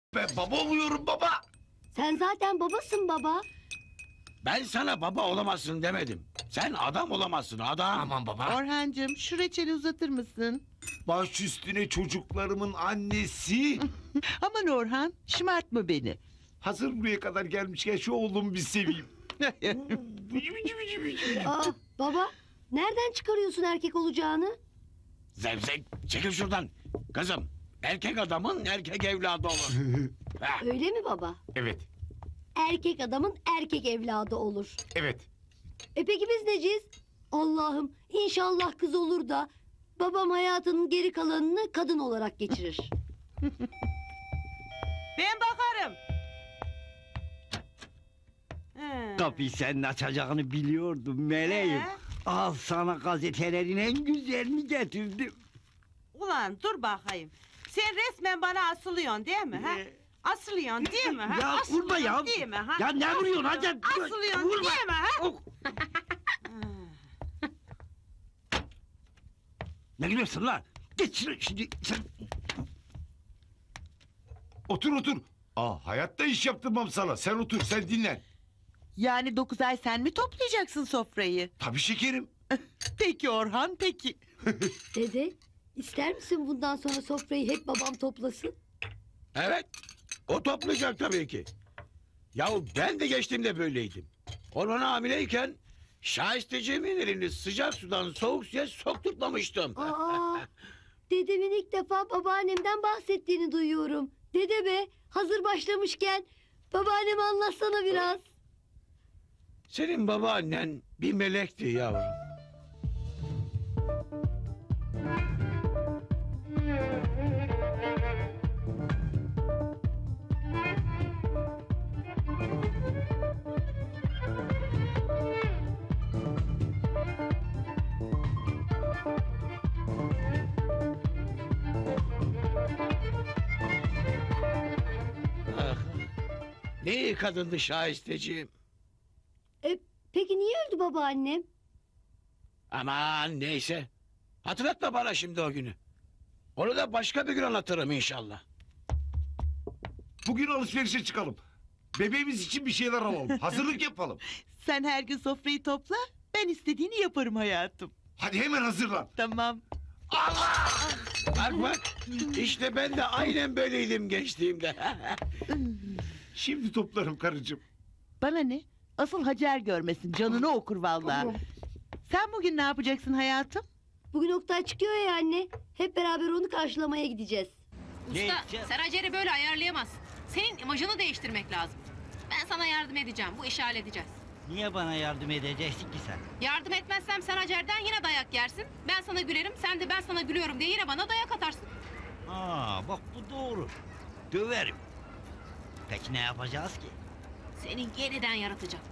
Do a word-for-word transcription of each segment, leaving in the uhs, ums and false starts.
Ben baba oluyorum baba. Sen zaten babasın baba. Ben sana baba olamazsın demedim. Sen adam olamazsın adam. Aman baba. Orhancığım şu reçeli uzatır mısın? Baş üstüne çocuklarımın annesi. Aman Orhan şımartma beni. Hazır buraya kadar gelmişken şu oğlumu bir seveyim. Aa, baba nereden çıkarıyorsun erkek olacağını? Zevzek çekil şuradan. Kızım erkek adamın erkek evladı olur. Ha, Öyle mi baba? Evet, Erkek adamın erkek evladı olur. evet. E peki biz neciyiz? Allah'ım inşallah kız olur da babam hayatının geri kalanını kadın olarak geçirir. Ben bakarım. He. Kapıyı senin açacağını biliyordum meleğim. He? Al sana gazetelerin en güzelini getirdim. Ulan dur bakayım. Sen resmen bana asılıyorsun değil mi? Ha? Ee, Asılıyorsun değil mi? Ha? Ya Asılıyorsun vurma ya. Değil mi? Ha? Ya ne vuruyorsun hadi. Asılıyorsun Vurma. değil mi? Ha? Oh. Ne gülüyorsun lan? Geç şunu şimdi. Sen... Otur otur. Aa, hayatta iş yaptırmam sana. Sen otur, sen dinlen. Yani dokuz ay sen mi toplayacaksın sofrayı? Tabii şekerim. Peki Orhan peki. Dede ister misin bundan sonra sofrayı hep babam toplasın? evet. O toplayacak tabii ki. Yahu ben de geçtiğimde böyleydim. Orhan'a hamileyken şahisteciğimin elini sıcak sudan soğuk suya sokturtmamıştım. Aa, dedemin ilk defa babaannemden bahsettiğini duyuyorum. Dede be hazır başlamışken babaannemi anlatsana biraz. Senin babaannen bir melekti yavrum. Ah, ne iyi kadındı şahisteciğim. E, peki niye öldü babaannem? Aman neyse. Hatırlatma bana şimdi o günü. Onu da başka bir gün anlatırım inşallah. Bugün alışverişe çıkalım. Bebeğimiz için bir şeyler alalım. Hazırlık yapalım. Sen her gün sofrayı topla. Ben istediğini yaparım hayatım. Hadi hemen hazırlan. Tamam. Bak bak. İşte ben de aynen böyleydim gençliğimde. Şimdi toplarım karıcığım. Bana ne? Asıl Hacer görmesin canını okur vallahi. Sen bugün ne yapacaksın hayatım? Bugün Oktay çıkıyor ya anne. Hep beraber onu karşılamaya gideceğiz. Ne Usta, edeceğiz? sen Hacer'i böyle ayarlayamazsın. Senin imajını değiştirmek lazım. Ben sana yardım edeceğim, bu işi halledeceğiz. Niye bana yardım edeceksin ki sen? Yardım etmezsem sen Hacer'den yine dayak yersin. Ben sana gülerim, sen de ben sana gülüyorum diye yine bana dayak atarsın. Aa bak bu doğru. Döverim. Peki ne yapacağız ki? Seni yeniden yaratacağım.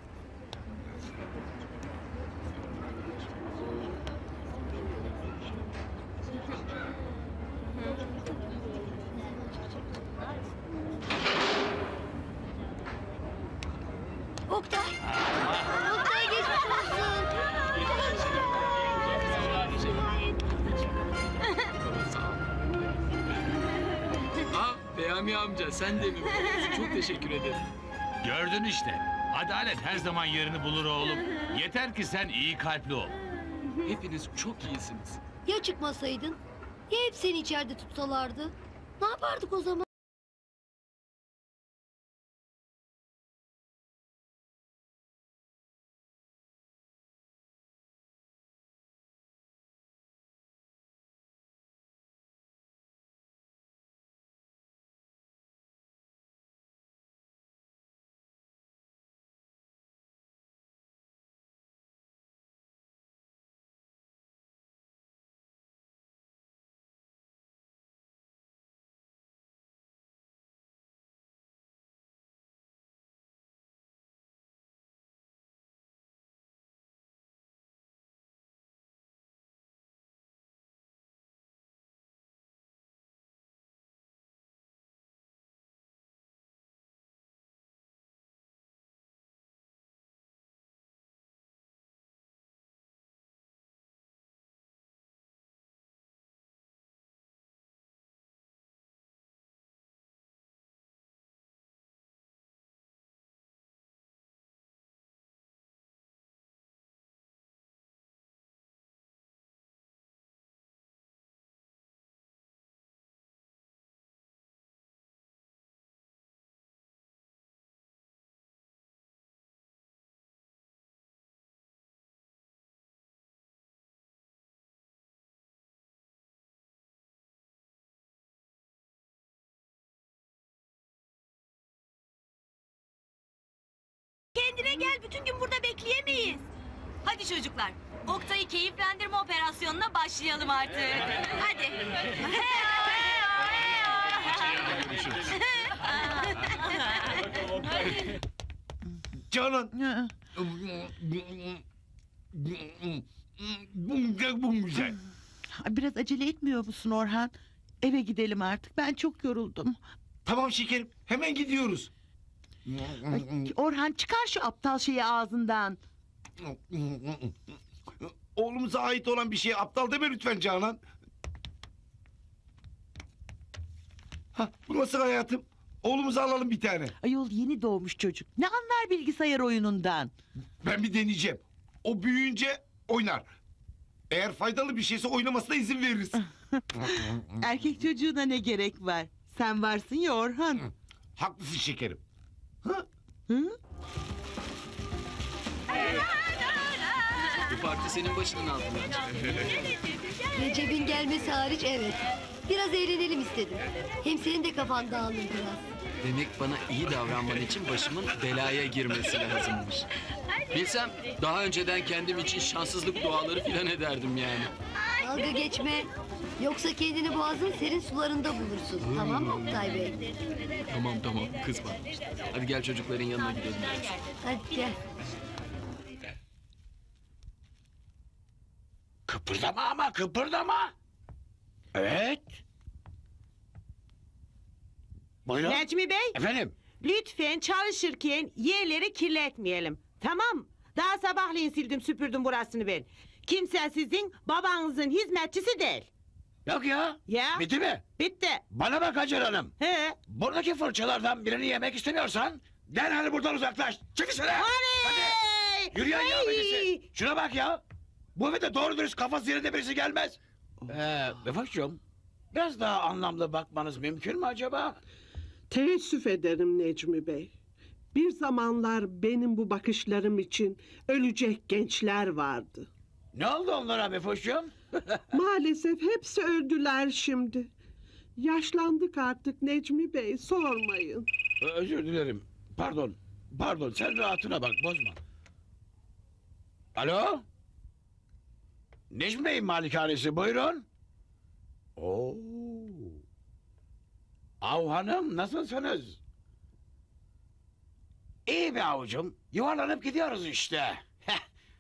Oktay! Oktay geçmiş olsun. Aa, Peyami amca sen de mi buradasın? Çok teşekkür ederim. Gördün işte. Adalet her zaman yerini bulur oğlum. Yeter ki sen iyi kalpli ol. Hepiniz çok iyisiniz. Ya çıkmasaydın? Ya hep seni içeride tutsalardı? Ne yapardık o zaman? kendine gel. Bütün gün burada bekleyemeyiz. Hadi çocuklar. Oktay'ı keyiflendirme operasyonuna başlayalım artık. Hadi. Heyo, heyo, Canan. Ha, Bu güzel, bu güzel. Biraz acele etmiyor musun Orhan? Eve gidelim artık. Ben çok yoruldum. Tamam şekerim, hemen gidiyoruz. Ay, Orhan çıkar şu aptal şeyi ağzından. Oğlumuza ait olan bir şeye aptal deme lütfen Canan. Ha, bu nasıl hayatım? Oğlumuza alalım bir tane. Ayol yeni doğmuş çocuk. Ne anlar bilgisayar oyunundan? Ben bir deneyeceğim. O büyüyünce oynar. Eğer faydalı bir şeyse oynamasına izin veririz. Erkek çocuğuna ne gerek var? Sen varsın ya Orhan. Haklısın şekerim. Ha? Hı? Bu parti senin başının altından çıktı. Recep'in gelmesi hariç evet. Biraz eğlenelim istedim. Hem senin de kafan dağılır biraz. Demek bana iyi davranman için başımın belaya girmesi lazımmış. Bilsem daha önceden kendim için şanssızlık duaları filan ederdim yani. Dalga geçme. Yoksa kendini boğazın serin sularında bulursun. Tamam mı Oktay Bey? Tamam tamam kızma. Hadi gel çocukların yanına gidelim. Hadi gel. Kıpırdama ama kıpırdama. Evet. Buyurun. Necmi Bey, Efendim. lütfen çalışırken yerleri kirletmeyelim. Tamam. Daha sabahleyin sildim süpürdüm burasını ben. Kimse sizin babanızın hizmetçisi değil. Yok ya. Ya? Bitti mi? Bitti. Bana bak Hacer Hanım. He. Buradaki fırçalardan birini yemek istemiyorsan derhal buradan uzaklaş. Çık dışarı. Hadi. Yürüyen ya birisi. Şuna bak ya. Bu evde doğru dürüst kafası yerinde birisi gelmez. Ee, Vefaş'cığım biraz daha anlamlı bakmanız mümkün mü acaba? Teessüf ederim Necmi Bey. Bir zamanlar benim bu bakışlarım için ölecek gençler vardı. Ne oldu onlara Vefaş'cığım? Maalesef hepsi öldüler şimdi. Yaşlandık artık Necmi Bey, sormayın. Özür dilerim. Pardon. Pardon sen rahatına bak bozma. Alo? Necmi Bey'in malikanesi buyurun. Oo. Av hanım nasılsınız? İyi be avucum. Yuvarlanıp gidiyoruz işte. Heh.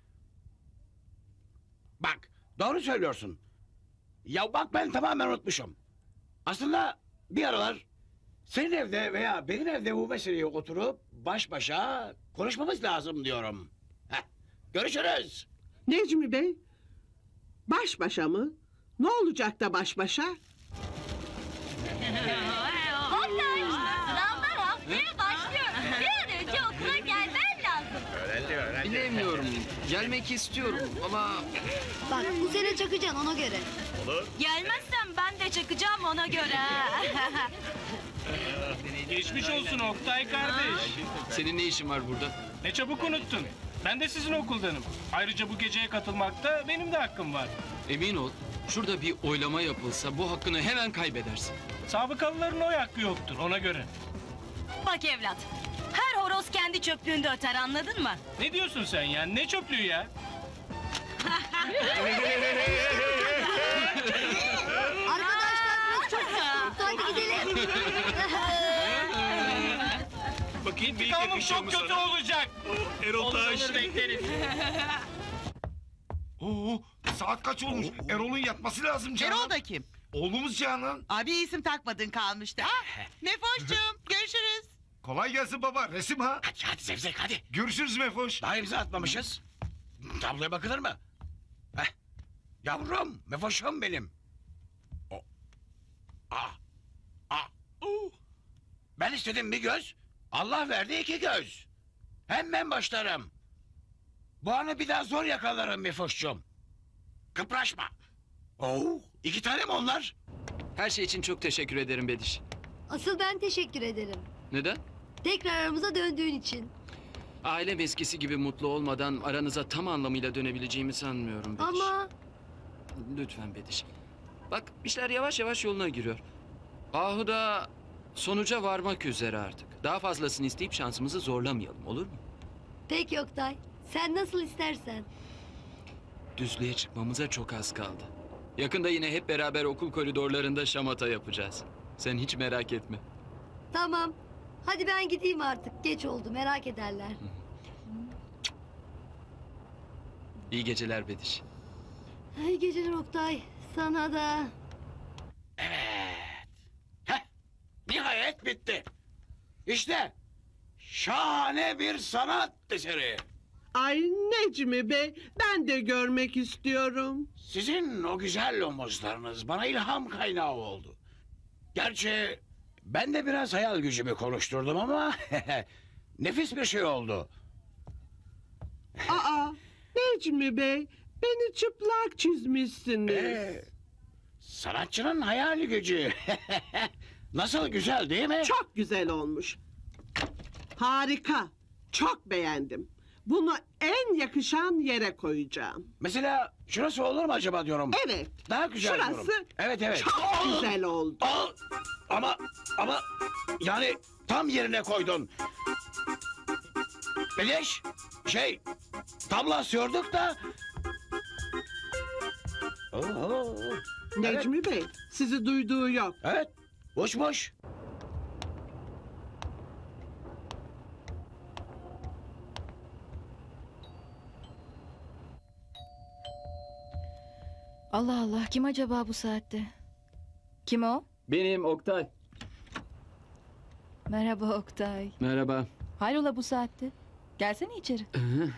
Bak doğru söylüyorsun. Ya bak ben tamamen unutmuşum. Aslında bir aralar senin evde veya benim evde bu meseleyi oturup baş başa konuşmamız lazım diyorum. Heh. Görüşürüz. Necmi Bey, baş başa mı? Ne olacak da baş başa? Oktay, sınavlar haftaya başlıyor. Bir an önce okula gelmen lazım. Bilemiyorum. Gelmek istiyorum ama... Bak bu sene çakacaksın ona göre. Gelmezsem ben de çakacağım ona göre. Geçmiş olsun Oktay kardeş. Senin ne işin var burada? Ne çabuk unuttun. Ben de sizin okuldanım. Ayrıca bu geceye katılmakta benim de hakkım var. Emin ol, şurada bir oylama yapılsa bu hakkını hemen kaybedersin. Sabıkalıların oy hakkı yoktur ona göre. Bak evlat, her horoz kendi çöplüğünde öter, anladın mı? Ne diyorsun sen ya? Ne çöplüğü ya? Arkadaşlar burası çok mutlu. Hadi gidelim. Bakayım İntikamım çok kötü olacak. Erol Taş. bekleriz. Oo, saat kaç olmuş? Erol'un yatması lazım Canan. Erol da kim? Oğlumuz Canan. Abi isim takmadın kalmıştı. Ah, Mefoş'cum görüşürüz. Kolay gelsin baba. Resim ha. Hadi hadi Zevzek hadi. Görüşürüz Mefoş. Daha imza atmamışız. Tabloya bakılır mı? Heh. Yavrum, mefoşum benim. O. Ah. Ah. Uh. Ben istedim bir göz. Allah verdi iki göz. Hemen başlarım. Bu anı bir daha zor yakalarım mefoşum. Kıpraşma. Oo, iki tane mi onlar? Her şey için çok teşekkür ederim Bediş. Asıl ben teşekkür ederim. Neden? Tekrar aramıza döndüğün için. Ailem eskisi gibi mutlu olmadan aranıza tam anlamıyla dönebileceğimi sanmıyorum Bediş. Ama Lütfen Bediş. Bak işler yavaş yavaş yoluna giriyor. Ahu da sonuca varmak üzere artık. Daha fazlasını isteyip şansımızı zorlamayalım olur mu? Peki Oktay. Sen nasıl istersen. Düzlüğe çıkmamıza çok az kaldı. Yakında yine hep beraber okul koridorlarında şamata yapacağız. Sen hiç merak etme. Tamam. Hadi ben gideyim artık. Geç oldu, merak ederler. İyi geceler Bediş. İyi geceler Oktay. Sana da. Evet. Heh, nihayet bitti. İşte şahane bir sanat eseri. Ay Necmi Bey, ben de görmek istiyorum. Sizin o güzel omuzlarınız bana ilham kaynağı oldu. Gerçi ben de biraz hayal gücümü konuşturdum ama nefis bir şey oldu. Aa, Necmi Bey, beni çıplak çizmişsiniz. Ee, sanatçının hayal gücü. Nasıl, güzel değil mi? Çok güzel olmuş. Harika, çok beğendim. Bunu en yakışan yere koyacağım. Mesela şurası olur mu acaba diyorum. Evet. Daha güzel Şurası diyorum. Evet evet. çok güzel oldu. Aa, ama ama yani tam yerine koydun. Beleş şey tablo asıyorduk da. Oo, Necmi Bey, sizi duyduğu yok. evet. Boş boş. Allah Allah, kim acaba bu saatte? Kim o? Benim Oktay. Merhaba Oktay. Merhaba. Hayrola bu saatte? Gelsene içeri.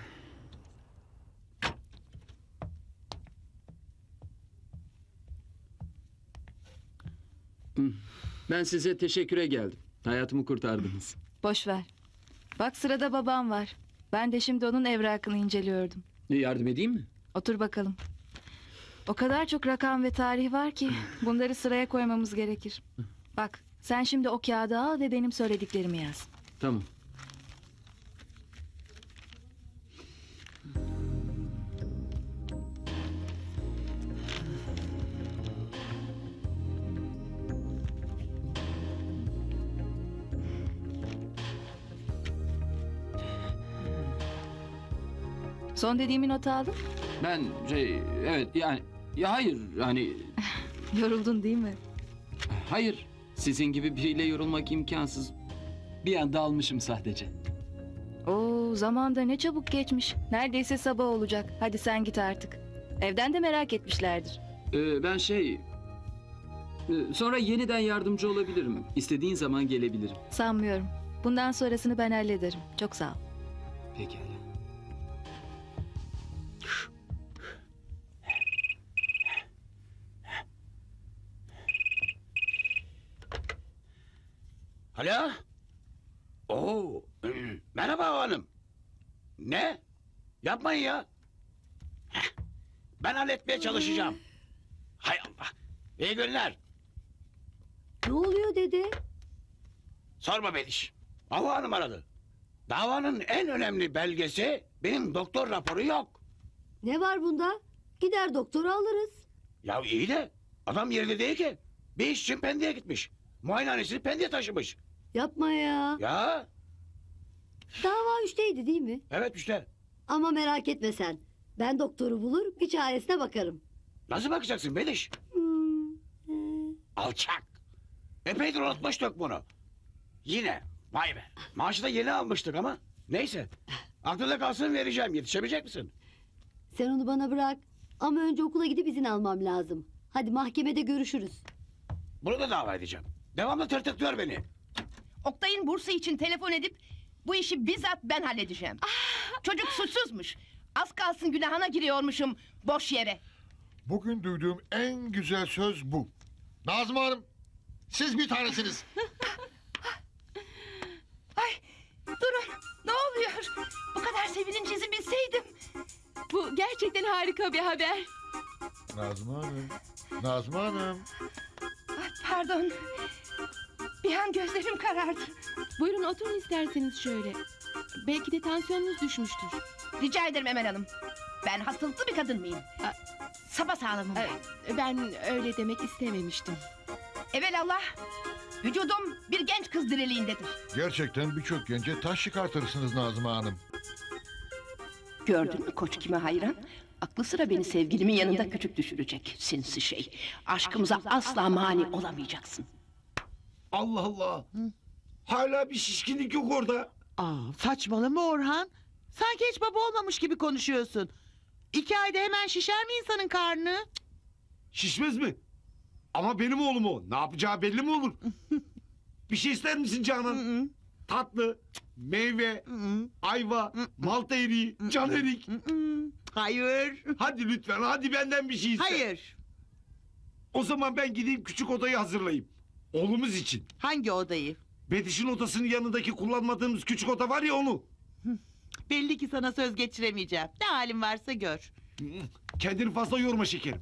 Ben size teşekküre geldim. Hayatımı kurtardınız. Boş ver. Bak sırada babam var. Ben de şimdi onun evrakını inceliyordum. Yardım edeyim mi? Otur bakalım. O kadar çok rakam ve tarih var ki bunları sıraya koymamız gerekir. Bak sen şimdi o kağıdı al ve benim söylediklerimi yaz. Tamam. Son dediğimi not aldın? Ben şey evet yani ya hayır hani Yoruldun değil mi? hayır sizin gibi biriyle yorulmak imkansız. Bir anda almışım sadece. Oo, zaman da ne çabuk geçmiş. Neredeyse sabah olacak. Hadi sen git artık. Evden de merak etmişlerdir. Ee, ben şey e, sonra yeniden yardımcı olabilirim. İstediğin zaman gelebilirim. Sanmıyorum. Bundan sonrasını ben hallederim. Çok sağ ol. Pekala. Alo? Oo, merhaba hanım. Ne? Yapmayın ya. Heh, ben halletmeye çalışacağım. Hay Allah. İyi günler. Ne oluyor dede? Sorma Bediş. Hava Hanım aradı. Davanın en önemli belgesi benim doktor raporu yok. Ne var bunda? Gider doktoru alırız. Ya iyi de adam yerinde değil ki. Bir iş için Pendik'e gitmiş. Muayenehanesini Pendik'e taşımış. Yapma ya. Ya Dava üçteydi değil mi? evet işte. Ama merak etme sen. Ben doktoru bulur bir çaresine bakarım. Nasıl bakacaksın Bediş? Hmm, e, Alçak. Epeydir unutmuştuk bunu. Yine. Vay be. Maaşı da yeni almıştık ama. Neyse. Aklında kalsın, vereceğim. Yetişebilecek misin? sen onu bana bırak. Ama önce okula gidip izin almam lazım. Hadi mahkemede görüşürüz. Bunu da dava edeceğim. Devamlı tırtıklıyor beni. Oktay'ın bursu için telefon edip bu işi bizzat ben halledeceğim. Çocuk suçsuzmuş. Az kalsın günahına giriyormuşum boş yere. Bugün duyduğum en güzel söz bu. Nazım Hanım, siz bir tanesiniz. Ay durun, ne oluyor? Bu kadar sevineceğinizi bilseydim. Bu gerçekten harika bir haber. Nazım Hanım, Nazım Hanım. Ay, pardon. Bir an gözlerim karardı. Buyurun oturun isterseniz şöyle. Belki de tansiyonunuz düşmüştür. Rica ederim Emel Hanım. Ben hastalıklı bir kadın mıyım? Sapasağlamım ben. Ben öyle demek istememiştim. Evelallah, vücudum bir genç kız diriliğindedir. Gerçekten birçok gence taş çıkartırsınız Nazım Hanım. Gördün mü koç kime hayran? Aklı sıra beni sevgilimin yanında küçük düşürecek. Sinsi şey. Aşkımıza asla mani olamayacaksın. Allah Allah. Hala bir şişkinlik yok orada. Aa, saçmalama Orhan. Sanki hiç baba olmamış gibi konuşuyorsun. İki ayda hemen şişer mi insanın karnı? Şişmez mi? Ama benim oğlum o. Ne yapacağı belli mi olur? Bir şey ister misin Canan? Tatlı, meyve, ayva, malta eriği, can erik. Hayır. Hadi lütfen, hadi benden bir şey iste. Hayır. O zaman ben gideyim küçük odayı hazırlayayım. Oğlumuz için. Hangi odayı? Betiş'in odasının yanındaki kullanmadığımız küçük oda var ya onu. Belli ki sana söz geçiremeyeceğim. Ne halin varsa gör. Kendini fazla yorma şekerim.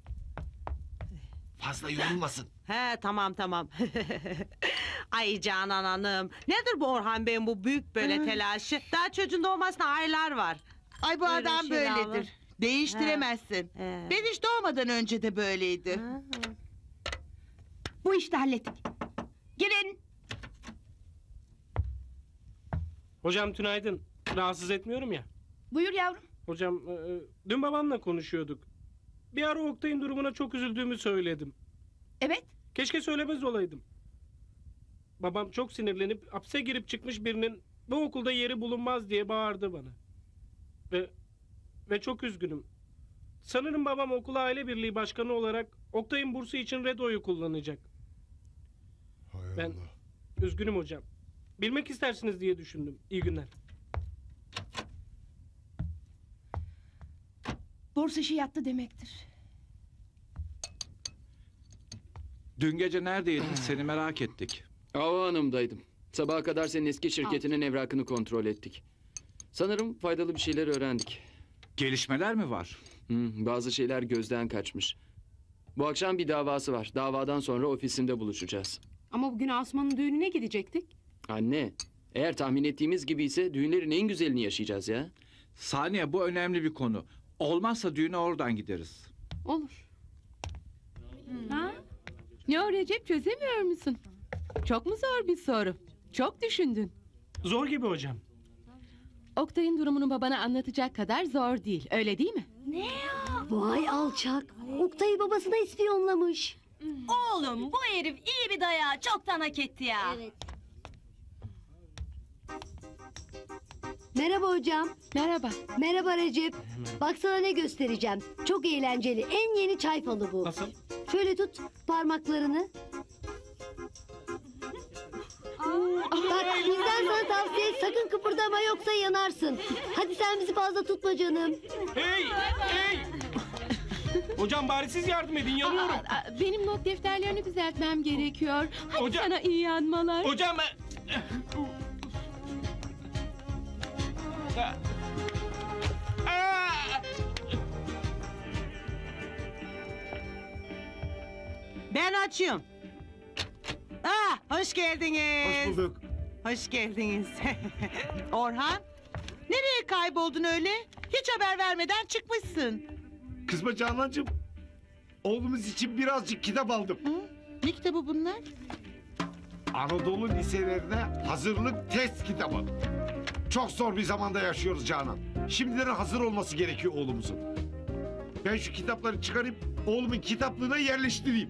Fazla yorulmasın. He tamam tamam. Ay Canan Hanım. Nedir bu Orhan Bey'in bu büyük böyle telaşı? Daha çocuğun doğmasına aylar var. Ay bu Buyurun, adam şöyle böyledir. alın. Değiştiremezsin. He. Ben hiç doğmadan önce de böyleydi. Bu işte hallettik. Gelin. Hocam tünaydın. Rahatsız etmiyorum ya. Buyur yavrum. Hocam e, dün babamla konuşuyorduk. Bir ara Oktay'ın durumuna çok üzüldüğümü söyledim. Evet. Keşke söylemez olaydım. Babam çok sinirlenip hapse girip çıkmış birinin bu okulda yeri bulunmaz diye bağırdı bana. Ve ve çok üzgünüm. Sanırım babam okul aile birliği başkanı olarak Oktay'ın bursu için Redo'yu kullanacak. Hay Ben Allah. üzgünüm hocam. Bilmek istersiniz diye düşündüm. İyi günler. Burs işi yattı demektir. Dün gece neredeydin? Seni merak ettik. Hava Hanım'daydım. Sabaha kadar senin eski şirketinin evrakını kontrol ettik. Sanırım faydalı bir şeyler öğrendik. Gelişmeler mi var? Hı, bazı şeyler gözden kaçmış. Bu akşam bir davası var. Davadan sonra ofisimde buluşacağız. Ama bugün Asuman'ın düğününe gidecektik. Anne, eğer tahmin ettiğimiz gibi ise düğünlerin en güzelini yaşayacağız ya. Saniye, bu önemli bir konu. Olmazsa düğüne oradan gideriz. Olur. Ha? Ne o Recep, çözemiyor musun? Çok mu zor bir soru? Çok düşündün. Zor gibi hocam. Oktay'ın durumunu babana anlatacak kadar zor değil, öyle değil mi? Ne ya? Vay alçak. Oktay'ı babasına ispiyonlamış. Oğlum bu herif iyi bir dayağı çoktan hak etti ya. Evet. Merhaba hocam. Merhaba. Merhaba Recep. Bak sana ne göstereceğim. Çok eğlenceli. En yeni çay falı bu. Nasıl? Şöyle tut parmaklarını. Bak bizden sana tavsiye, sakın kıpırdama yoksa yanarsın. Hadi sen bizi fazla tutma canım. Hey! Hey! Hocam bari siz yardım edin, yanıyorum. Aa, aa, benim not defterlerini düzeltmem gerekiyor. Hadi Hocam- sana iyi yanmalar. Hocam ben... Ben açıyorum. Ah, hoş geldiniz. Hoş bulduk. Hoş geldiniz. Orhan, nereye kayboldun öyle? Hiç haber vermeden çıkmışsın. Kızma Canancığım. Oğlumuz için birazcık kitap aldım. Ne kitabı bunlar? Anadolu liselerine hazırlık test kitabı. Çok zor bir zamanda yaşıyoruz Canan. Şimdiden hazır olması gerekiyor oğlumuzun. Ben şu kitapları çıkarıp oğlumun kitaplığına yerleştireyim.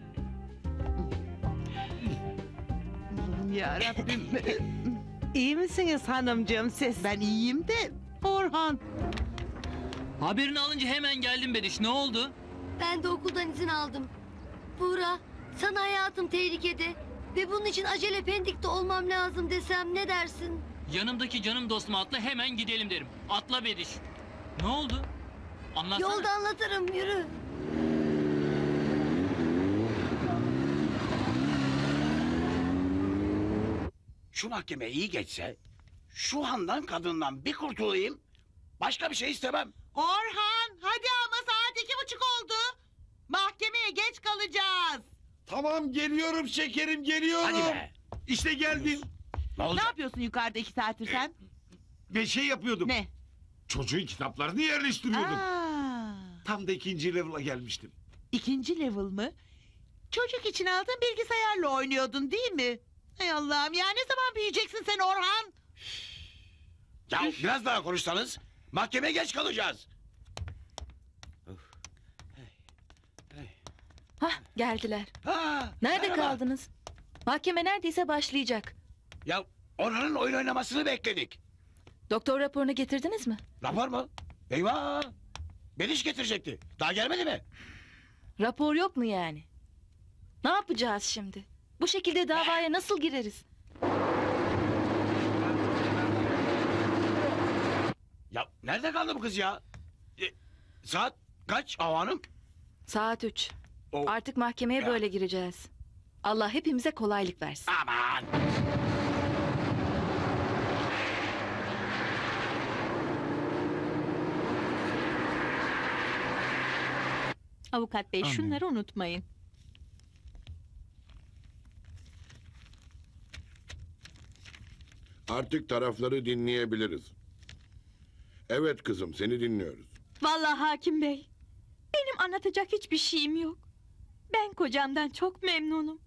Ya Rabbim. İyi misiniz hanımcığım siz? Ben iyiyim de Orhan. Haberini alınca hemen geldim Bediş. Ne oldu? Ben de okuldan izin aldım. Buğra, sana hayatım tehlikede. Ve bunun için acele Pendik'te olmam lazım desem ne dersin? Yanımdaki canım dostum atla, hemen gidelim derim. Atla Bediş. Ne oldu? Anlatsana. Yolda anlatırım, yürü. Şu mahkeme iyi geçse, şu handan kadından bir kurtulayım, başka bir şey istemem. Orhan, hadi ama saat iki buçuk oldu. Mahkemeye geç kalacağız. Tamam geliyorum şekerim geliyorum. Hadi be. İşte geldim. Ne Ne yapıyorsun yukarıda iki saattir sen? Bir şey yapıyordum. Ne? Çocuğun kitaplarını yerleştiriyordum. Aa, Tam da ikinci level'a gelmiştim. ikinci level mı? Çocuk için aldığın bilgisayarla oynuyordun değil mi? Hay Allah'ım ya, ne zaman büyüyeceksin sen Orhan? Ya biraz daha konuşsanız, Mahkemeye geç kalacağız. Hah geldiler. Ha, Nerede merhaba. kaldınız? Mahkeme neredeyse başlayacak. Ya Orhan'ın oyun oynamasını bekledik. Doktor raporunu getirdiniz mi? Rapor mu? Eyvah! Bediş getirecekti. Daha gelmedi mi? Rapor yok mu yani? Ne yapacağız şimdi? Bu şekilde davaya nasıl gireriz? Ya nerede kaldı bu kız ya? E, saat kaç Hava Hanım? Saat üç. O- Artık mahkemeye Ya. böyle gireceğiz. Allah hepimize kolaylık versin. Aman! Avukat bey şunları unutmayın. Artık tarafları dinleyebiliriz. Evet kızım, seni dinliyoruz. Vallahi hakim bey. Benim anlatacak hiçbir şeyim yok. Ben kocamdan çok memnunum.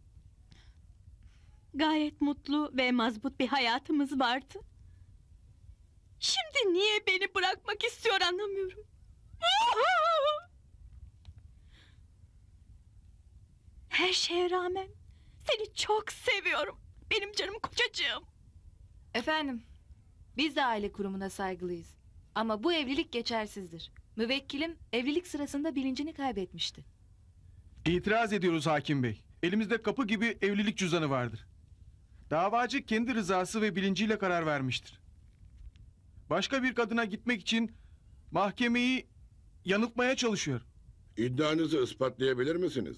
Gayet mutlu ve mazbut bir hayatımız vardı. Şimdi niye beni bırakmak istiyor anlamıyorum. Her şeye rağmen seni çok seviyorum. Benim canım kocacığım. Efendim, biz de aile kurumuna saygılıyız. Ama bu evlilik geçersizdir. Müvekkilim evlilik sırasında bilincini kaybetmişti. İtiraz ediyoruz hakim bey. Elimizde kapı gibi evlilik cüzdanı vardır. Davacı kendi rızası ve bilinciyle karar vermiştir. Başka bir kadına gitmek için mahkemeyi yanıltmaya çalışıyor. İddianızı ispatlayabilir misiniz?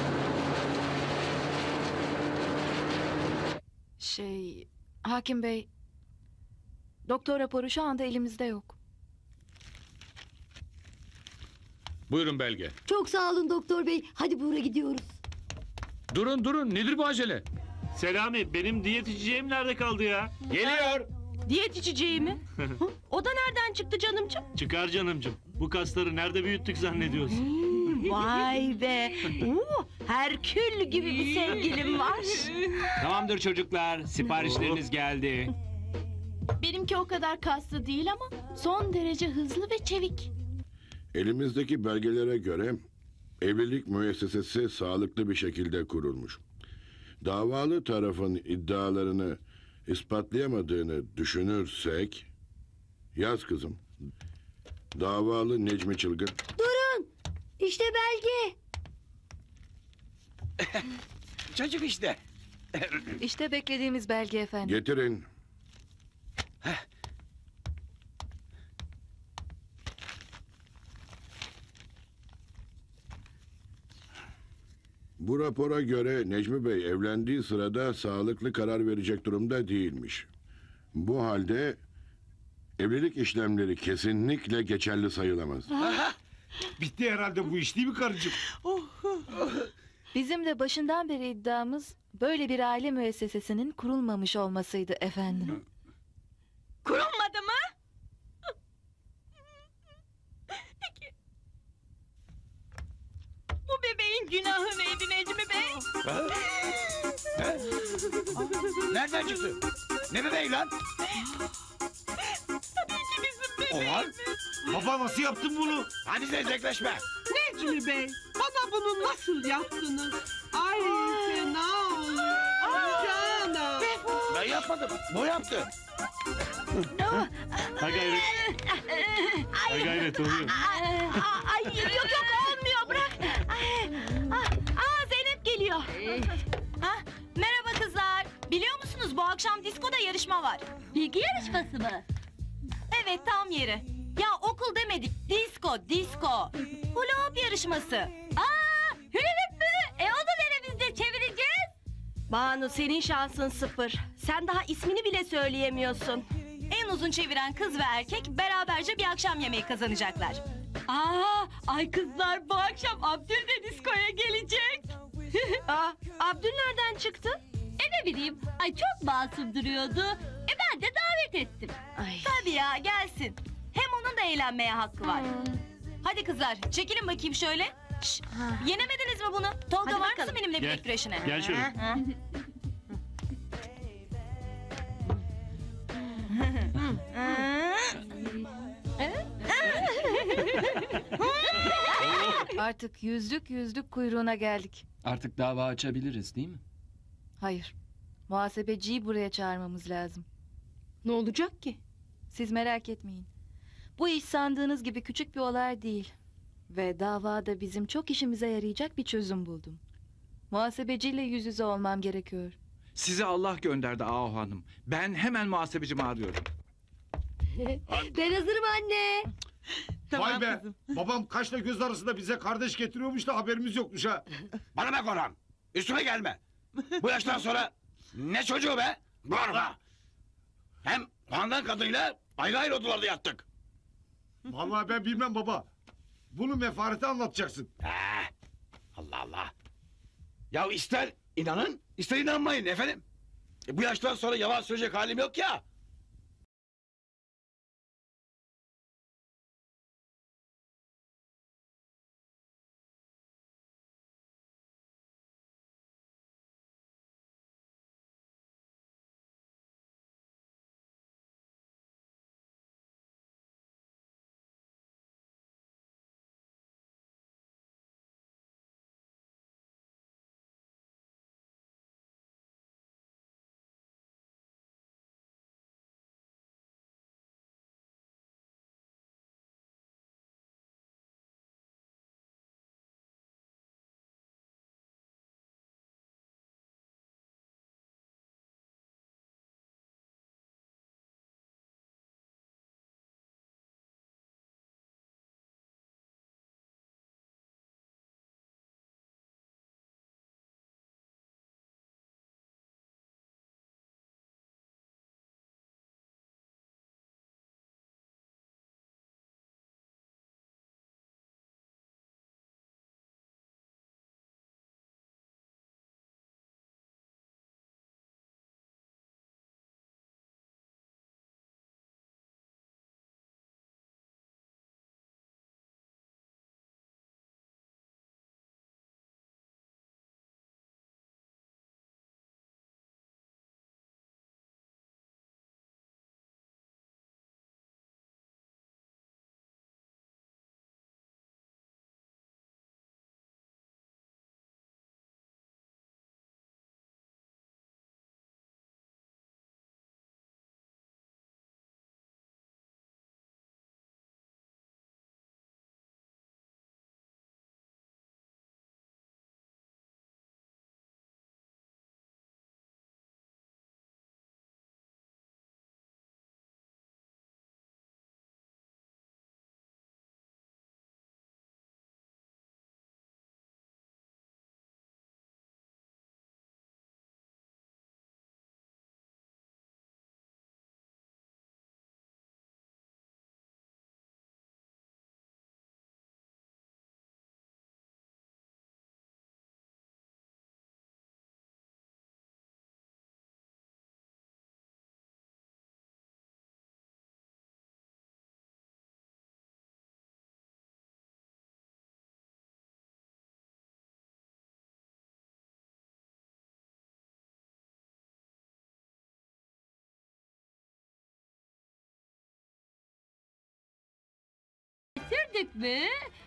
Şey, hakim bey... Doktor raporu şu anda elimizde yok. Buyurun belge. Çok sağ olun doktor bey. Hadi Buğra gidiyoruz. Durun durun nedir bu acele? Selami benim diyet içeceğim nerede kaldı ya? Geliyor. Diyet içeceği mi? O da nereden çıktı canımcığım? Çıkar canımcım. Bu kasları nerede büyüttük zannediyorsun? Hmm, vay be. Oo, Herkül gibi bir sevgilim var. Tamamdır çocuklar. Siparişleriniz geldi. Benimki o kadar kaslı değil ama son derece hızlı ve çevik. Elimizdeki belgelere göre evlilik müessesesi sağlıklı bir şekilde kurulmuş. Davalı tarafın iddialarını ispatlayamadığını düşünürsek... Yaz kızım. Davalı Necmi Çılgın. Durun. İşte belge. Çocuk işte. İşte beklediğimiz belge efendim. Getirin. Bu rapora göre Necmi Bey evlendiği sırada sağlıklı karar verecek durumda değilmiş. Bu halde evlilik işlemleri kesinlikle geçerli sayılamaz. Bitti herhalde bu iş değil mi karıcığım? Bizim de başından beri iddiamız böyle bir aile müessesesinin kurulmamış olmasıydı efendim. Kurulmadı mı? Peki. Bu bebeğin günahı neydi Necmi Bey? Ha? He? Nereden çıktı? Ne bebeği lan? Tabii ki bizim bebeğimiz. Oğlan. Baba nasıl yaptın bunu? Hadi zevzekleşme. Necmi Bey, bana bunu nasıl yaptınız? Ay fena oluyor. Canım. Ben yapmadım. Bu yaptı. Ha gayret. Ha gayret oluyor. Ay yok yok olmuyor bırak. Ay, ah, aa Zeynep geliyor. Ha, merhaba kızlar. Biliyor musunuz bu akşam diskoda yarışma var. Bilgi yarışması mı? Evet tam yeri. Ya okul demedik disko disko. Hula hoop yarışması. Aa hula hoop mu? E onu neremizde çevireceğiz? Banu senin şansın sıfır. Sen daha ismini bile söyleyemiyorsun. En uzun çeviren kız ve erkek beraberce bir akşam yemeği kazanacaklar. Aa, ay kızlar bu akşam Abdül de diskoya gelecek. Aa, Abdül nereden çıktı? E ne bileyim, ay çok masum duruyordu. E ben de davet ettim. Ay. Tabii ya gelsin. Hem onun da eğlenmeye hakkı var. Hadi kızlar çekilin bakayım şöyle. Şş, yenemediniz mi bunu? Tolga Hadi var bakalım. mısın benimle Gel, bilek güreşine? gel şöyle. Ha? Ha? Artık yüzlük yüzlük kuyruğuna geldik. Artık dava açabiliriz değil mi? Hayır. Muhasebeciyi buraya çağırmamız lazım. Ne olacak ki? Siz merak etmeyin. Bu iş sandığınız gibi küçük bir olay değil. Ve davada bizim çok işimize yarayacak bir çözüm buldum. Muhasebeciyle yüz yüze olmam gerekiyor. Sizi Allah gönderdi Ahu Hanım. Ben hemen muhasebecimi arıyorum. Ben hazırım anne. Vay be. Babam kaşla göz arasında bize kardeş getiriyormuş da haberimiz yokmuş ha. Bana bak Orhan. Üstüme gelme. Bu yaştan sonra ne çocuğu be? Barba. Hem handan kadıyla ayrı ayrı odalarda yattık. Vallahi ben bilmem baba. Bunu mefarete anlatacaksın. Ee, Allah Allah. Ya ister inanın, ister inanmayın efendim. E, bu yaştan sonra yalan söyleyecek halim yok ya. Sürdük mü?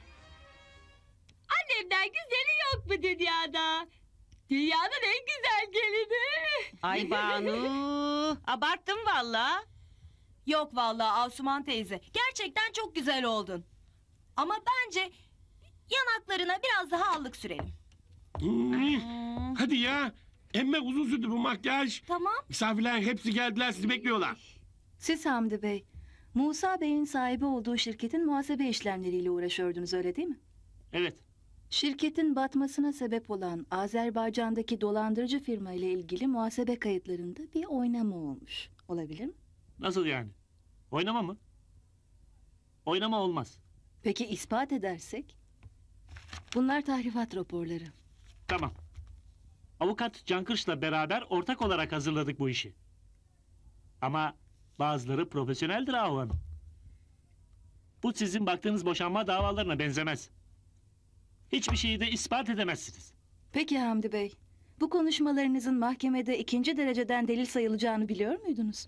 Annemden güzeli yok mu dünyada? Dünyanın en güzel gelini. Ay Banu, abarttın valla. Yok vallahi Asuman teyze. Gerçekten çok güzel oldun. Ama bence yanaklarına biraz daha allık sürelim. Hmm. Hadi ya. Emme uzun sürdü bu makyaj. Tamam. Misafirler hepsi geldiler, sizi bekliyorlar. Siz Hamdi Bey, Musa Bey'in sahibi olduğu şirketin muhasebe işlemleriyle uğraşıyordunuz öyle değil mi? Evet. Şirketin batmasına sebep olan Azerbaycan'daki dolandırıcı firma ile ilgili muhasebe kayıtlarında bir oynama olmuş. Olabilir mi? Nasıl yani? Oynama mı? Oynama olmaz. Peki ispat edersek? Bunlar tahrifat raporları. Tamam. Avukat Cankırç'la beraber ortak olarak hazırladık bu işi. Ama bazıları profesyoneldir Ahu Hanım. Bu sizin baktığınız boşanma davalarına benzemez. Hiçbir şeyi de ispat edemezsiniz. Peki Hamdi Bey, bu konuşmalarınızın mahkemede ikinci dereceden delil sayılacağını biliyor muydunuz?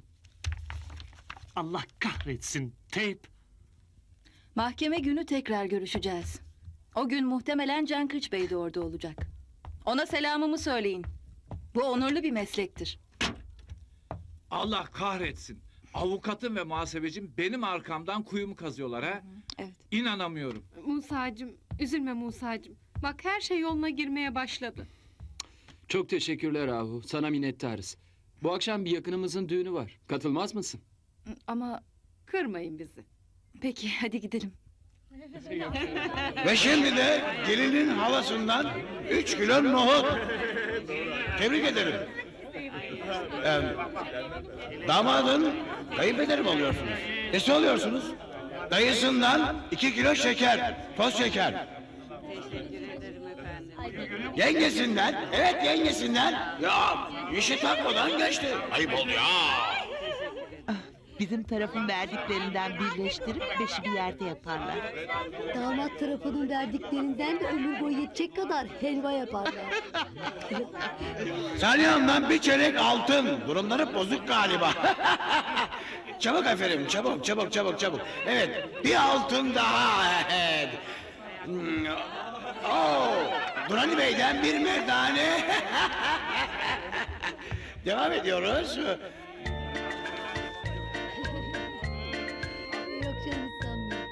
Allah kahretsin, teyp. Mahkeme günü tekrar görüşeceğiz. O gün muhtemelen Can Kıç Bey de orada olacak. Ona selamımı söyleyin. Bu onurlu bir meslektir. Allah kahretsin. Avukatım ve muhasebecim benim arkamdan kuyumu kazıyorlar ha. Evet. İnanamıyorum. Musacığım, üzülme Musacığım. Bak her şey yoluna girmeye başladı. Çok teşekkürler Ahu. Sana minnettarız. Bu akşam bir yakınımızın düğünü var. Katılmaz mısın? Ama kırmayın bizi. Peki hadi gidelim. Ve şimdi de gelinin havasından üç kilo nohut. Tebrik ederim. Ee, damadın kayınpederim oluyorsunuz. Nesi oluyorsunuz? Dayısından iki kilo şeker, toz şeker. Yengesinden, evet yengesinden. Ya işi takmadan geçti. Ayıp oldu ya. Bizim tarafın verdiklerinden birleştirip beşi bir yerde yaparlar. Damat tarafının verdiklerinden de ömür boyu yetecek kadar helva yaparlar. Salyan'dan bir çeyrek altın. Durumları bozuk galiba. Çabuk efendim, çabuk, çabuk, çabuk, çabuk. Evet, bir altın daha. Evet. Hmm, Oo, Durani Bey'den bir merdane. Devam ediyoruz. Yok canım sanmıyorum.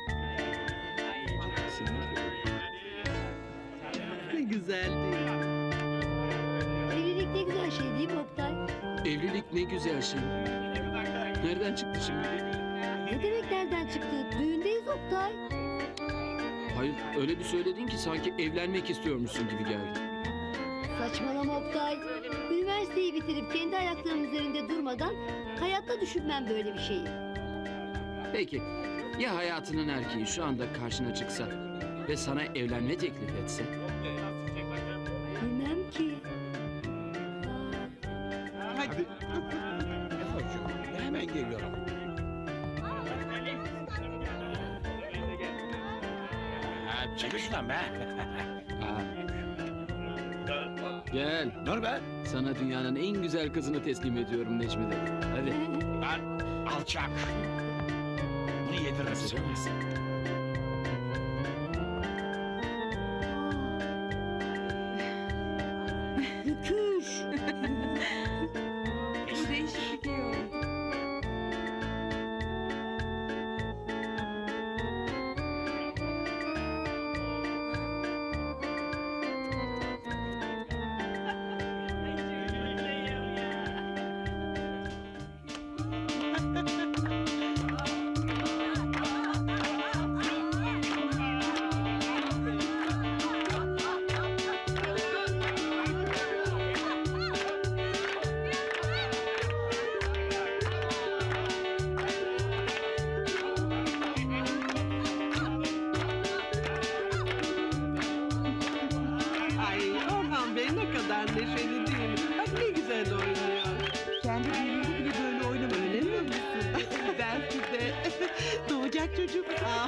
Ne güzel değil mi? Evlilik ne güzel şey değil mi Oktay? Evlilik ne güzel şey. Nereden çıktı şimdi? Ne demek nereden çıktı? Düğündeyiz Oktay. Hayır öyle bir söyledin ki sanki evlenmek istiyormuşsun gibi geldi. Saçmalama Oktay. Üniversiteyi bitirip kendi ayaklarının üzerinde durmadan hayatta düşünmem böyle bir şeyi. Peki ya hayatının erkeği şu anda karşına çıksa ve sana evlenme teklif etse? Bilmem ki. Hadi. Hemen geliyorum. Ha, çekil şuradan be. Gel. Dur be. Sana dünyanın en güzel kızını teslim ediyorum Necmi Dede. Hadi. Ben alçak. Bunu yedirirsin. Rüküş. Bu değişik bir şey oldu. Ay Orhan Bey ne kadar neşeli değil mi? Bak ne güzel oynuyor. Kendi düğününde bile böyle oynamıyor. Öyle mi? Ben size doğacak çocuk. Aa.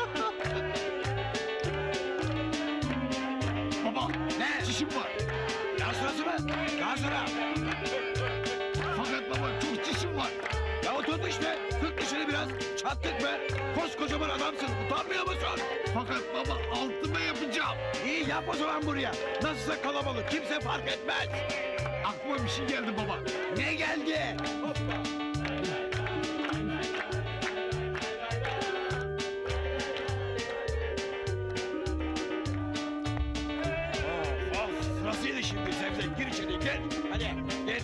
Baba ne? Çişim var. Daha sırası mı? Daha sonra. Fakat baba çok çişim var. Ya otur işte. Sık dişini biraz. Çattık be. Koskocaman adamsın. Utanmıyor musun? Fakat baba altıma yapacağım. İyi yap o zaman buraya. Nasılsa kalabalık. Kimse fark etmez. Aklıma bir şey geldi baba. Ne geldi? Hoppa. Of of. Sırasıydı şimdi Zevzek. Gir içeri gir. Hadi gir.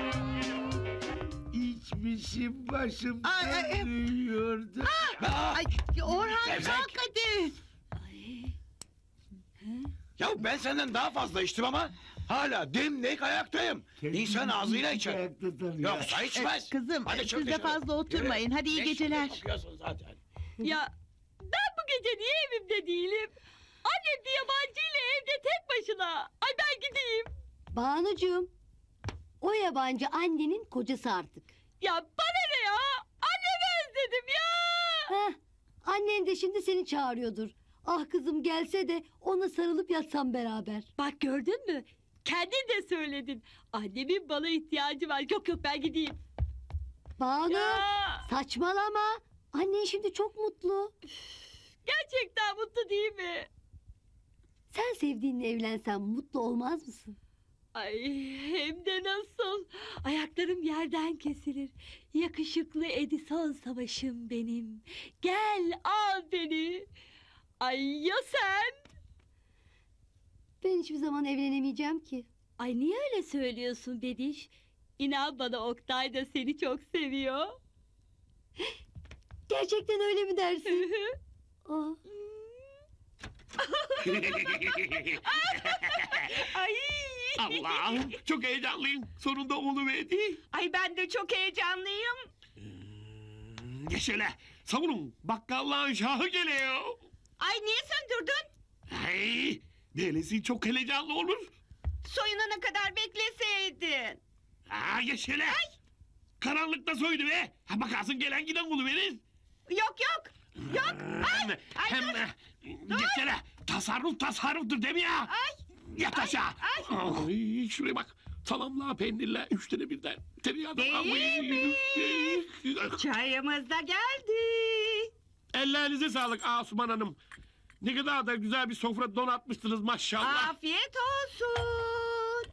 İçmişim başım Ay, ay, ay. dönüyordu. Aa, ay, Orhan Zevzek. kalk hadi. Ya ben senden daha fazla içtim ama hala dimdik ayaktayım. İnsan ağzıyla içer. Yoksa içmez. Ee, Kızım Hadi çık siz de dışarı. fazla oturmayın. Yürü. Hadi iyi Geç geceler. şuraya kokuyorsun zaten. Ya ben bu gece niye evimde değilim? Annem bir yabancıyla evde tek başına. Ay ben gideyim. Banucuğum. O yabancı annenin kocası artık. Ya bana ne ya? Annemi özledim ya. Heh, annen de şimdi seni çağırıyordur. Ah kızım gelse de ona sarılıp yatsam beraber. Bak gördün mü? Kendin de söyledin. Annemin bana ihtiyacı var. Yok yok ben gideyim. Banu Ya. saçmalama. Annen şimdi çok mutlu. Gerçekten mutlu değil mi? Sen sevdiğinle evlensen mutlu olmaz mısın? Ay hem de nasıl. Ayaklarım yerden kesilir. Yakışıklı Edison savaşım benim. Gel al beni. Ay ya sen? Ben hiçbir zaman evlenemeyeceğim ki. Ay niye öyle söylüyorsun Bediş? İnan bana Oktay da seni çok seviyor. Gerçekten öyle mi dersin? Aa. Ay. Allah'ım çok heyecanlıyım. Sonunda oluverdi. Ay ben de çok heyecanlıyım. Geç şöyle. Savunun. Bakkallağın şahı geliyor. Ay niye söndürdün? Ay, böylesi çok heyecanlı olur. Soyunana kadar bekleseydin. Ha geç şöyle. Karanlıkta soydu be. Ha bakarsın gelen giden oluverir. Yok yok. Yok. Ay. Ay Hem dur. geç şöyle. Tasarruf tasarruftur değil mi ya? Ay. Yat aşağı. Ay. Ay, şuraya bak. Salamla peynirle üç tane birden. Tereyağı da Değil mi? Çayımız da geldi. Ellerinize sağlık Asuman Hanım. Ne kadar da güzel bir sofra donatmışsınız maşallah. Afiyet olsun.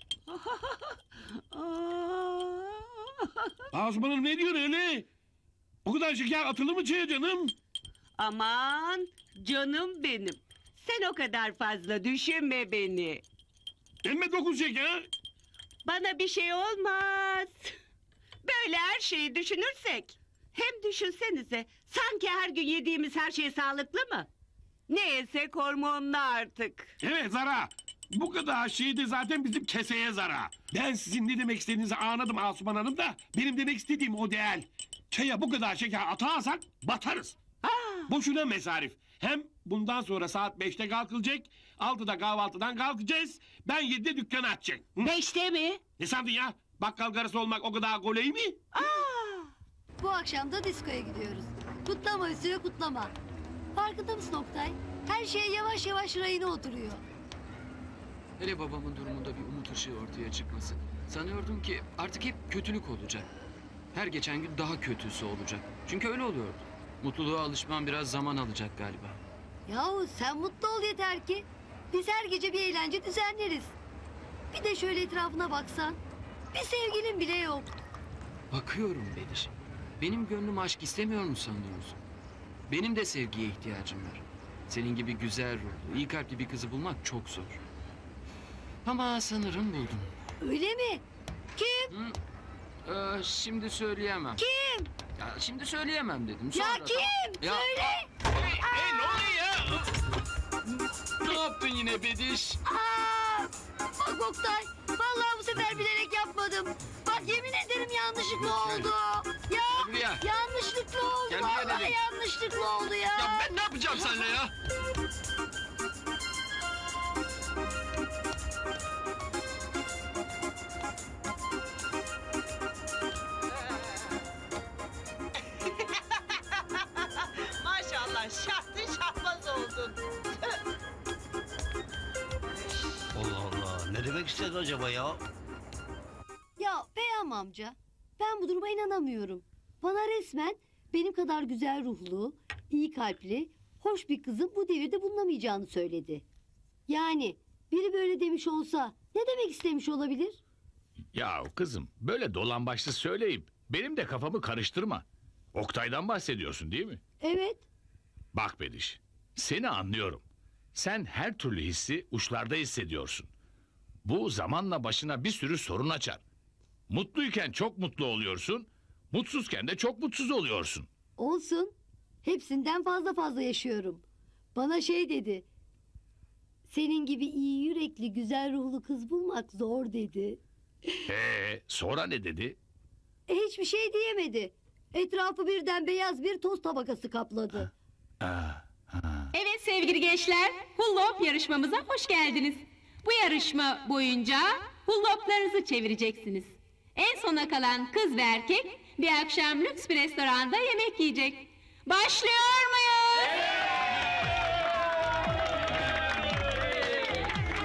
Asuman Hanım ne diyor öyle? O kadar şeker atılır mı çaya canım? Aman canım benim. Sen o kadar fazla düşünme beni. Emme dokuz şeker. Bana bir şey olmaz. Böyle her şeyi düşünürsek. Hem düşünsenize sanki her gün yediğimiz her şey sağlıklı mı? Ne yesek hormonlu artık. Evet Zara. Bu kadar şey de zaten bizim keseye Zara. Ben sizin ne demek istediğinizi anladım Asuman Hanım da... ...benim demek istediğim o değil. Çaya bu kadar şeker atarsak batarız. Boşuna mesarif. Hem bundan sonra saat beşte kalkılacak... ...altıda kahvaltıdan kalkacağız... ...ben yedide dükkanı açacağım. Hı? Beşte mi? Ne sandın ya? Bakkal karısı olmak o kadar kolay mı? Bu akşam da diskoya gidiyoruz. Kutlama üstüne kutlama. Farkında mısın Oktay? Her şey yavaş yavaş rayına oturuyor. Hele babamın durumunda bir umut ışığı ortaya çıkması. Sanıyordum ki artık hep kötülük olacak. Her geçen gün daha kötüsü olacak. Çünkü öyle oluyordu. Mutluluğa alışmam biraz zaman alacak galiba. Yahu sen mutlu ol yeter ki. Biz her gece bir eğlence düzenleriz. Bir de şöyle etrafına baksan. Bir sevgilin bile yok. Bakıyorum Bedir. Benim gönlüm aşk istemiyor mu sanıyorsun? Benim de sevgiye ihtiyacım var. Senin gibi güzel ruhlu, iyi kalpli bir kızı bulmak çok zor. Ama sanırım buldum. Öyle mi? Kim? Hı? Ee, şimdi söyleyemem. Kim? Ya şimdi söyleyemem dedim. Ya Sonra... kim? Ya- Söyle. Hey ne oluyor ya? Ne yaptın yine Bediş? Aa, bak Oktay. Vallahi bu sefer bilerek yapmadım. Bak yemin ederim yanlışlıkla oldu. Ya buraya. yanlışlıkla oldu. Gel buraya Vallahi dedim. yanlışlıkla oldu ya. Ya ben ne yapacağım seninle ya? Maşallah şahtın şahbaz oldun. Allah Allah. Ne demek istedi acaba ya? Ya Peyam amca, ben bu duruma inanamıyorum. Bana resmen benim kadar güzel ruhlu, iyi kalpli, hoş bir kızın bu devirde bulunamayacağını söyledi. Yani biri böyle demiş olsa ne demek istemiş olabilir? Ya kızım böyle dolambaçlı söyleyip benim de kafamı karıştırma. Oktay'dan bahsediyorsun değil mi? Evet. Bak Bediş, seni anlıyorum. Sen her türlü hissi uçlarda hissediyorsun. Bu zamanla başına bir sürü sorun açar. Mutluyken çok mutlu oluyorsun, mutsuzken de çok mutsuz oluyorsun. Olsun. Hepsinden fazla fazla yaşıyorum. Bana şey dedi. Senin gibi iyi yürekli, güzel ruhlu kız bulmak zor dedi. Ee, sonra ne dedi? E, hiçbir şey diyemedi. Etrafı birden beyaz bir toz tabakası kapladı. Evet sevgili gençler, Hullop yarışmamıza hoş geldiniz. Bu yarışma boyunca Hullop'larınızı çevireceksiniz. En sona kalan kız ve erkek bir akşam lüks bir restoranda yemek yiyecek. Başlıyor muyuz?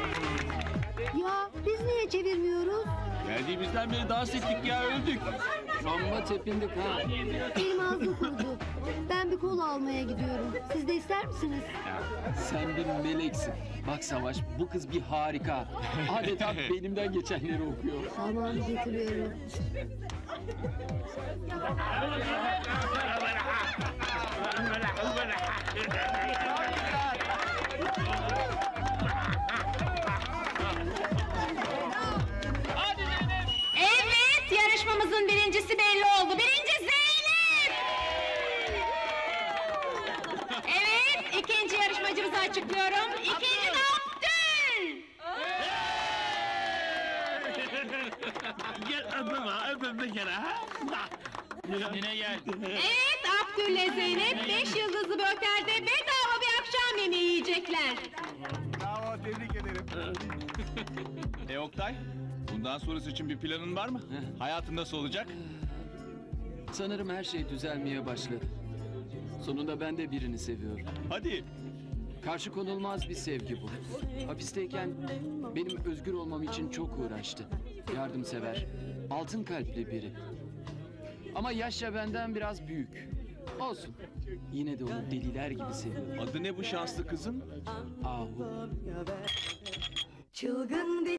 Ya biz niye çevirmiyoruz? Geldiğimizden beri dans ettik ya öldük. Amma tepindik ha. Benim ağzım kurudu. Ben bir kola almaya gidiyorum. Siz de ister misiniz? Sen bir meleksin. Bak Savaş, bu kız bir harika. Adeta benimden geçenleri okuyor. Tamam, getiriyorum. Evet, yarışmamızın birincisi belli oldu. Birinci Zeynep! Evet, ikinci yarışmacımızı açıklıyorum. İkinci de Abdül! Gel öpme, öpme bir kere ha. Yine gel. Evet, Abdül'le Zeynep beş yıldızlı bir otelde bedava bir akşam yemeği yiyecekler. Bravo, tebrik ederim. E Oktay, bundan sonrası için bir planın var mı? Hayatın nasıl olacak? Sanırım her şey düzelmeye başladı. Sonunda ben de birini seviyorum. Hadi. Karşı konulmaz bir sevgi bu. Hapisteyken benim özgür olmam için çok uğraştı. Yardımsever, altın kalpli biri. Ama yaşça benden biraz büyük. Olsun. Yine de onu deliler gibi seviyorum. Adı ne bu şanslı kızın? Ahu. Çılgın